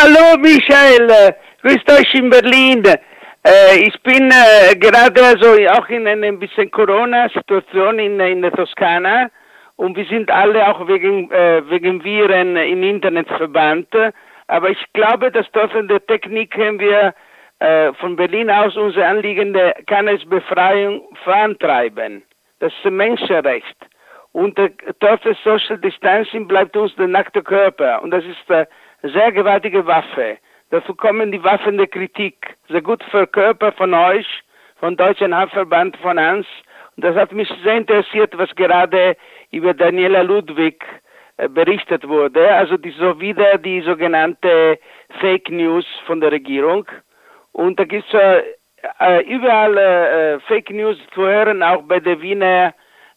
hallo Michael, grüßt euch in Berlin. Ich bin gerade also auch in einer ein bisschen Corona-Situation in der Toskana und wir sind alle auch wegen Viren im Internet verbannt. Aber ich glaube, dass dort in der Technik wir von Berlin aus unsere Anliegen der Cannabis-Befreiung vorantreiben. Das ist ein Menschenrecht. Und trotz des Social Distancing bleibt uns der nackte Körper. Und das ist eine sehr gewaltige Waffe. Dazu kommen die Waffen der Kritik. Sehr gut für Körper von euch, von Deutschen Haftverband von uns. Und das hat mich sehr interessiert, was gerade über Daniela Ludwig berichtet wurde. Also so wieder die sogenannte Fake News von der Regierung. Und da gibt es überall Fake News zu hören, auch bei der Wiener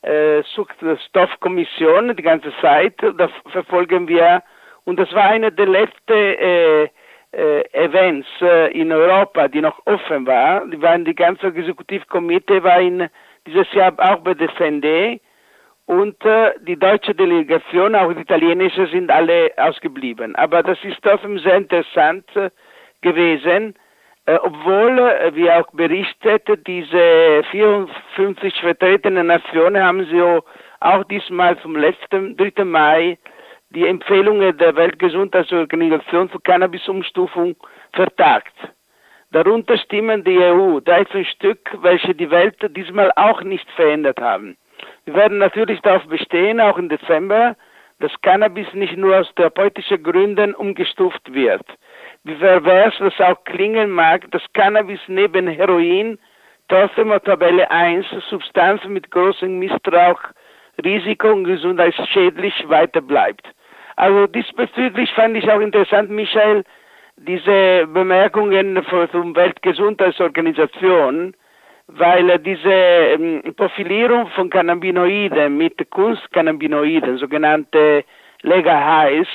Suchtstoffkommission die ganze Zeit. Das verfolgen wir. Und das war eine der letzten Events in Europa, die noch offen war. Die ganze Exekutivkomitee war dieses Jahr auch bei der SND. Und die deutsche Delegation, auch die italienische, sind alle ausgeblieben. Aber das ist trotzdem sehr interessant gewesen. Obwohl, wie auch berichtet, diese 54 vertretenen Nationen haben sie auch diesmal zum letzten 3. Mai die Empfehlungen der Weltgesundheitsorganisation zur Cannabis-Umstufung vertagt. Darunter stimmen die EU 13 Stück, welche die Welt diesmal auch nicht verändert haben. Wir werden natürlich darauf bestehen, auch im Dezember, dass Cannabis nicht nur aus therapeutischen Gründen umgestuft wird. Wie pervers das auch klingen mag, dass Cannabis neben Heroin trotzdem auf Tabelle 1 Substanz mit großem Missbrauch, Risiko und gesundheitsschädlich weiter bleibt. Also diesbezüglich fand ich auch interessant, Michael, diese Bemerkungen von der Weltgesundheitsorganisation, weil diese Profilierung von Cannabinoiden mit Kunstcannabinoiden, sogenannte Legal Highs,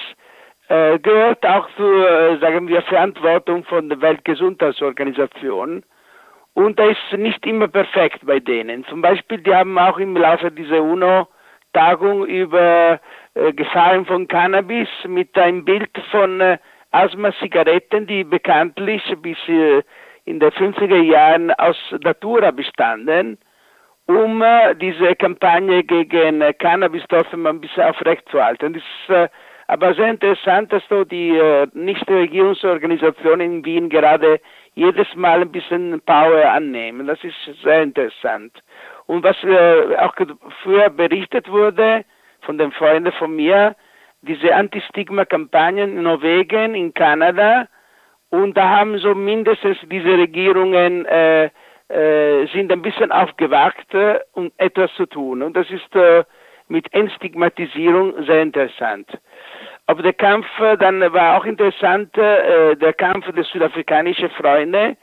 gehört auch zur, sagen wir, Verantwortung von der Weltgesundheitsorganisation. Und das ist nicht immer perfekt bei denen. Zum Beispiel, die haben auch im Laufe dieser UNO-Tagung über Gefahren von Cannabis mit einem Bild von Asthma-Zigaretten, die bekanntlich bis in den 50er Jahren aus Datura bestanden, um diese Kampagne gegen Cannabis trotzdem ein bisschen aufrechtzuerhalten. Das ist aber sehr interessant, dass so die Nichtregierungsorganisationen in Wien gerade jedes Mal ein bisschen Power annehmen. Das ist sehr interessant. Und was auch früher berichtet wurde von den Freunden von mir, diese Anti-Stigma-Kampagnen in Norwegen, in Kanada, und da haben so mindestens diese Regierungen sind ein bisschen aufgewacht, um etwas zu tun. Und das ist mit Entstigmatisierung sehr interessant. Aber der Kampf dann war auch interessant, der Kampf der südafrikanischen Freunde.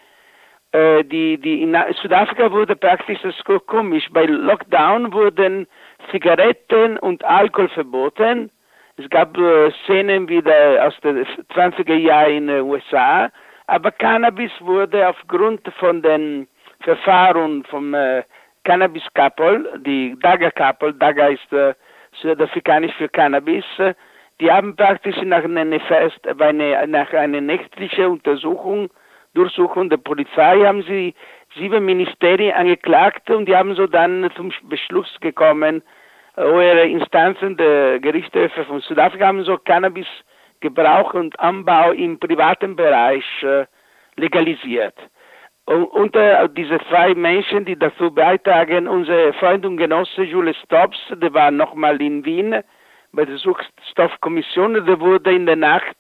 In Südafrika wurde praktisch das komisch. Bei Lockdown wurden Zigaretten und Alkohol verboten. Es gab Szenen wieder aus den 20er Jahren in den USA. Aber Cannabis wurde aufgrund von den Verfahren vom Cannabis Couple, die Daga Couple, Daga ist südafrikanisch für Cannabis, die haben praktisch nach einer nächtlichen Durchsuchung der Polizei, haben sie 7 Ministerien angeklagt und die haben so dann zum Beschluss gekommen, höhere Instanzen der Gerichtshöfe von Südafrika haben so Cannabisgebrauch und Anbau im privaten Bereich legalisiert. Und diese 2 Menschen, die dazu beitragen, unser Freund und Genosse Jules Stops, der war nochmal in Wien bei der Suchtstoffkommission, der wurde in der Nacht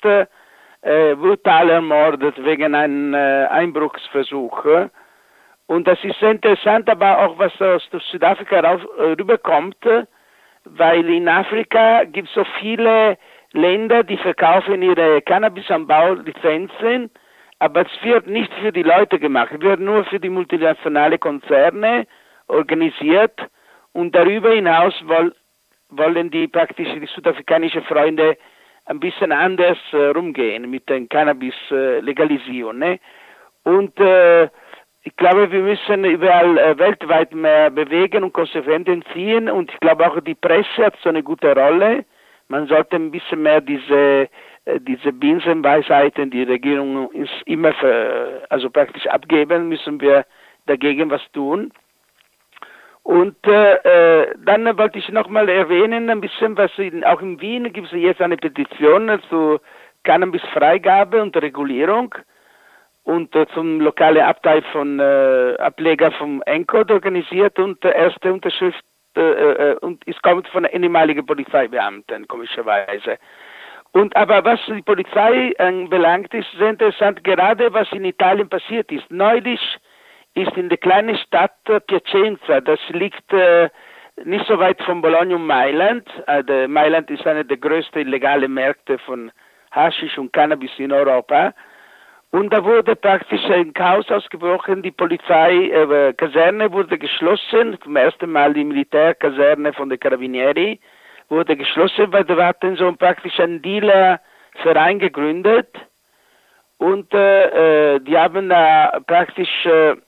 brutal ermordet wegen einem Einbruchsversuch. Und das ist sehr interessant, aber auch was aus Südafrika rüberkommt, weil in Afrika gibt es so viele Länder, die verkaufen ihre Cannabisanbaulizenzen, aber es wird nicht für die Leute gemacht, es wird nur für die multinationalen Konzerne organisiert und darüber hinaus wollen die südafrikanischen Freunde ein bisschen anders rumgehen mit den Cannabis-Legalisierung. Ne? Und ich glaube, wir müssen überall weltweit mehr bewegen und Konsequenzen ziehen und ich glaube auch die Presse hat so eine gute Rolle. Man sollte ein bisschen mehr diese diese Binsenweisheiten, die Regierung uns immer also praktisch abgeben, müssen wir dagegen was tun. Und dann wollte ich nochmal erwähnen, ein bisschen, auch in Wien gibt es jetzt eine Petition zu Cannabis-Freigabe und Regulierung und zum lokalen Abteil von Ableger vom ENCOD organisiert und erste Unterschrift und es kommt von ehemaligen Polizeibeamten, komischerweise. Und aber was die Polizei anbelangt, ist sehr interessant, gerade was in Italien passiert ist. Neulich ist in der kleinen Stadt Piacenza, das liegt nicht so weit von Bologna und Mailand. Mailand ist eine der größten illegalen Märkte von Haschisch und Cannabis in Europa. Und da wurde praktisch ein Chaos ausgebrochen. Die Polizeikaserne wurde geschlossen. Zum ersten Mal die Militärkaserne von den Carabinieri wurde geschlossen, weil da hatten so praktisch ein Dealerverein gegründet. Und die haben praktisch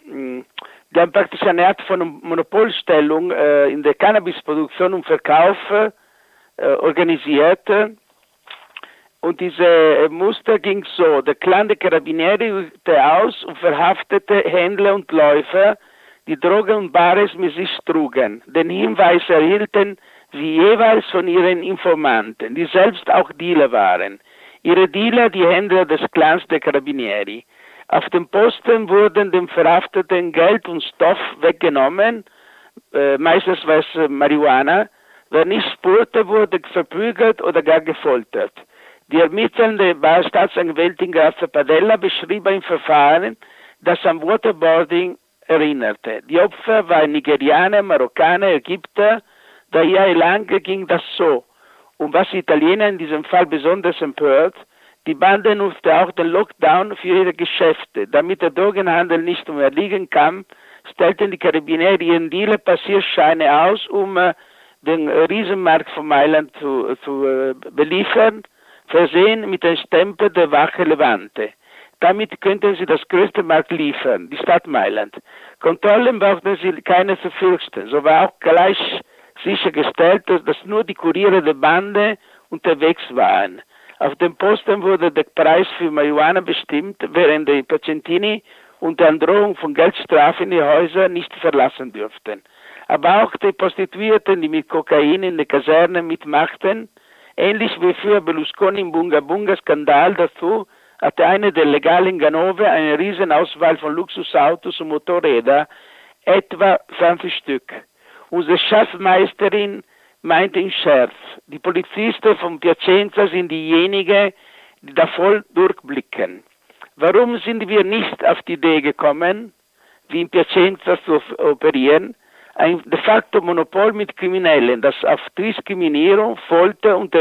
eine Art von Monopolstellung in der Cannabisproduktion und Verkauf organisiert. Und diese Muster ging so: Der Clan der Carabinieri übte aus und verhaftete Händler und Läufer, die Drogen und Bares mit sich trugen. Den Hinweis erhielten sie jeweils von ihren Informanten, die selbst auch Dealer waren. Ihre Dealer, die Händler des Clans der Carabinieri. Auf dem Posten wurden dem Verhafteten Geld und Stoff weggenommen, meistens war es Marihuana. Wer nicht spurte, wurde verprügelt oder gar gefoltert. Die ermittelnde Staatsanwältin Grazia Padella beschrieb ein Verfahren, das an Waterboarding erinnerte. Die Opfer waren Nigerianer, Marokkaner, Ägypter. Jahrelang ging das so. Und was die Italiener in diesem Fall besonders empört, die Bande nutzte auch den Lockdown für ihre Geschäfte. Damit der Drogenhandel nicht Erliegen kam, stellten die Carabinieri ihren Dealer Passierscheine aus, um den Riesenmarkt von Mailand zu beliefern, versehen mit dem Stempel der Wache Levante. Damit könnten sie das größte Markt liefern, die Stadt Mailand. Kontrollen brauchten sie keine zu fürchten. So war auch gleich sichergestellt, dass nur die Kuriere der Bande unterwegs waren. Auf dem Posten wurde der Preis für Marihuana bestimmt, während die Piacentini unter Androhung von Geldstrafen die Häuser nicht verlassen dürften. Aber auch die Prostituierten, die mit Kokain in der Kaserne mitmachten, ähnlich wie für Berlusconi im Bunga-Bunga-Skandal, dazu hatte eine der legalen Ganove eine riesen Auswahl von Luxusautos und Motorrädern, etwa 20 Stück. Unsere Schatzmeisterin meinte im Scherz, die Polizisten von Piacenza sind diejenigen, die da voll durchblicken. Warum sind wir nicht auf die Idee gekommen, wie in Piacenza zu operieren? Ein de facto Monopol mit Kriminellen, das auf Diskriminierung, Folter und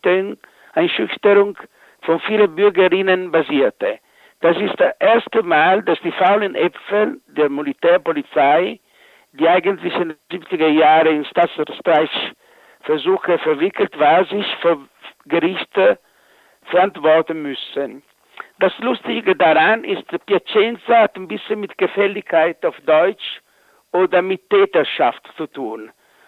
Einschüchterung von vielen Bürgerinnen basierte. Das ist das erste Mal, dass die faulen Äpfel der Militärpolizei, die eigentlich in den 70er Jahren in Staatsstreichversuche verwickelt war, sich vor Gerichte verantworten müssen. Das Lustige daran ist, Piacenza hat ein bisschen mit Gefälligkeit auf Deutsch oder mit Täterschaft zu tun.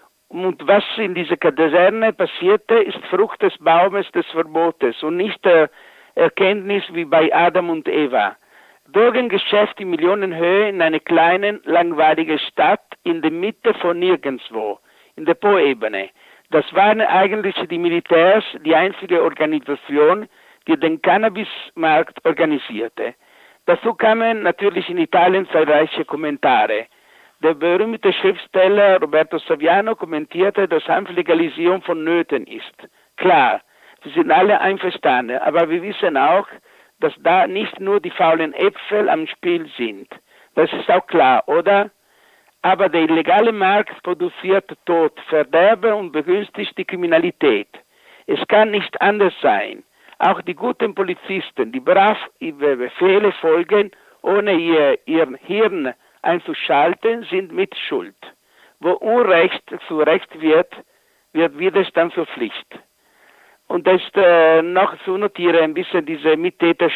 Und was in dieser Kaserne passierte, ist Frucht des Baumes des Verbotes und nicht der Erkenntnis wie bei Adam und Eva. Drogengeschäft in Millionenhöhe in einer kleinen, langweiligen Stadt in der Mitte von nirgendwo, in der Po-Ebene. Das waren eigentlich die Militärs, die einzige Organisation, die den Cannabismarkt organisierte. Dazu kamen natürlich in Italien zahlreiche Kommentare. Der berühmte Schriftsteller Roberto Saviano kommentierte, dass Hanflegalisierung vonnöten ist. Klar, wir sind alle einverstanden, aber wir wissen auch, dass da nicht nur die faulen Äpfel am Spiel sind. Das ist auch klar, oder? Aber der illegale Markt produziert Tod, Verderben und begünstigt die Kriminalität. Es kann nicht anders sein. Auch die guten Polizisten, die brav ihre Befehle folgen, ohne ihr Hirn einzuschalten, sind mit Schuld. Wo Unrecht zu Recht wird, wird Widerstand zur Pflicht. Und das ist noch zu notieren, ein bisschen diese Mittäter,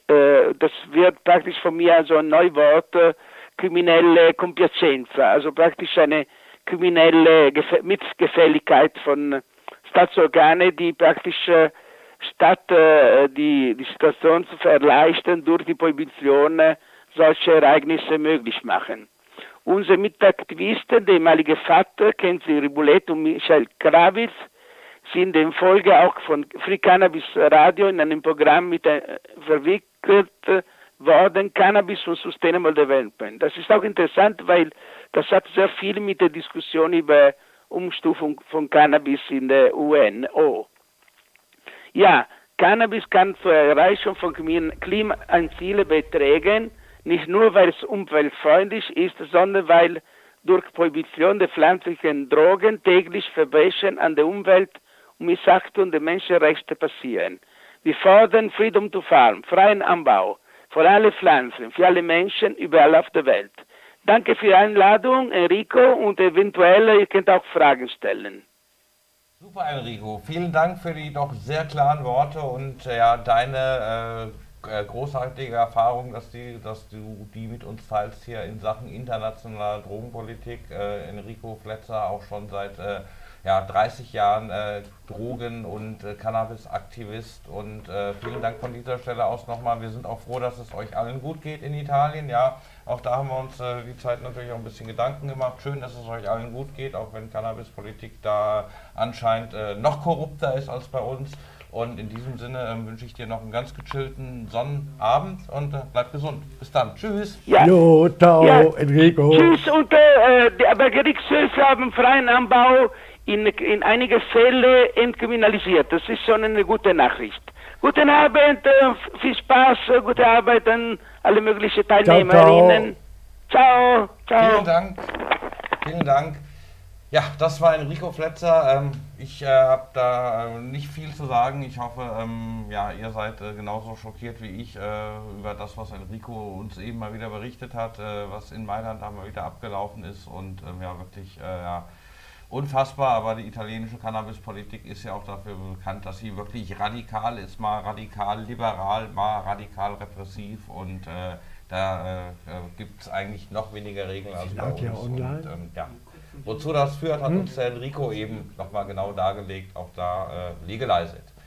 das wird praktisch von mir also ein Neuwort, kriminelle Compiacenza, also praktisch eine kriminelle Mitgefälligkeit von Staatsorganen, die praktisch statt die Situation zu erleichtern durch die Prohibition, solche Ereignisse möglich machen. Unsere Mitaktivisten, der ehemalige Vater, Kenzi Riboulet und Michael Krawitz, sind in Folge auch von Free Cannabis Radio in einem Programm mit verwickelt worden, Cannabis und Sustainable Development. Das ist auch interessant, weil das hat sehr viel mit der Diskussion über Umstufung von Cannabis in der UNO. Ja, Cannabis kann zur Erreichung von Klimazielen beitragen, nicht nur weil es umweltfreundlich ist, sondern weil durch Prohibition der pflanzlichen Drogen täglich Verbrechen an der Umwelt und Missachtung der Menschenrechte passieren. Wir fordern Freedom to Farm, freien Anbau, für alle Pflanzen, für alle Menschen überall auf der Welt. Danke für die Einladung, Enrico, und eventuell ihr könnt auch Fragen stellen. Super, Enrico. Vielen Dank für die doch sehr klaren Worte und ja, deine großartige Erfahrung, dass du die mit uns teilst hier in Sachen internationaler Drogenpolitik. Enrico Fletzer auch schon seit 30 Jahren Drogen- und Cannabis-Aktivist und vielen Dank von dieser Stelle aus nochmal. Wir sind auch froh, dass es euch allen gut geht in Italien. Ja, auch da haben wir uns die Zeit natürlich auch ein bisschen Gedanken gemacht. Schön, dass es euch allen gut geht, auch wenn Cannabis-Politik da anscheinend noch korrupter ist als bei uns. Und in diesem Sinne wünsche ich dir noch einen ganz gechillten Sonnenabend und bleib gesund. Bis dann. Tschüss. Ja. Jo, ciao, ja. Enrico. Tschüss. Und aber Gerichtshöfe haben freien Anbau in einigen Fällen entkriminalisiert. Das ist schon eine gute Nachricht. Guten Abend, viel Spaß, gute Arbeit an alle möglichen Teilnehmerinnen. Ciao, ciao. Vielen Dank. Vielen Dank. Ja, das war Enrico Fletzer. Ich habe da nicht viel zu sagen. Ich hoffe, ihr seid genauso schockiert wie ich über das, was Enrico uns eben mal wieder berichtet hat, was in Mailand da mal wieder abgelaufen ist und wirklich unfassbar. Aber die italienische Cannabispolitik ist ja auch dafür bekannt, dass sie wirklich radikal ist, mal radikal liberal, mal radikal repressiv und da gibt es eigentlich noch weniger Regeln als bei uns. Und, wozu das führt, hat uns der Enrico eben nochmal genau dargelegt, auch da legalized.